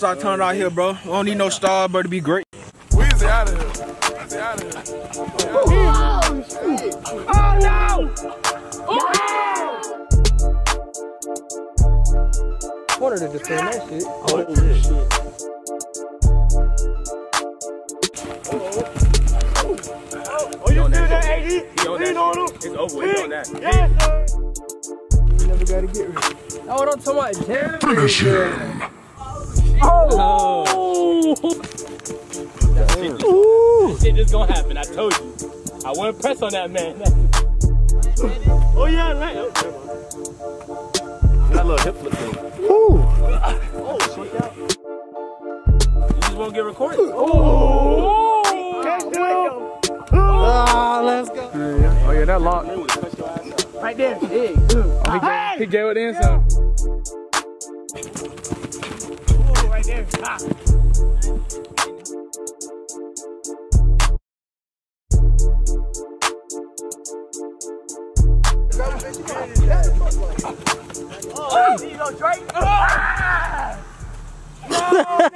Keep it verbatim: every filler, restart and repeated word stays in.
Start turning out here, bro. We don't need no star, bro, to be great. Weezy out of here. Weezy out of here. Oh, shit. Oh, no. Oh. Wanted to defend that shit. Oh, shit. Oh, you feel that, A D? Lean on him. It's over with. He's on that. Yes, sir. You never gotta get rid of it. Oh, what I'm talking about, Jerry. Finish him. Oh! That shit just gonna happen, I told you. I wouldn't press on that man. Oh, yeah, right. That little hip flip thing. Ooh. Oh, shit. You just won't get recorded. Oh! Ah, let's go. Oh, yeah, that lock. Right there. Big. Oh, he, gave, he gave it in some. Oh, right there. Ah. Oh, you know Drake? Ah! No!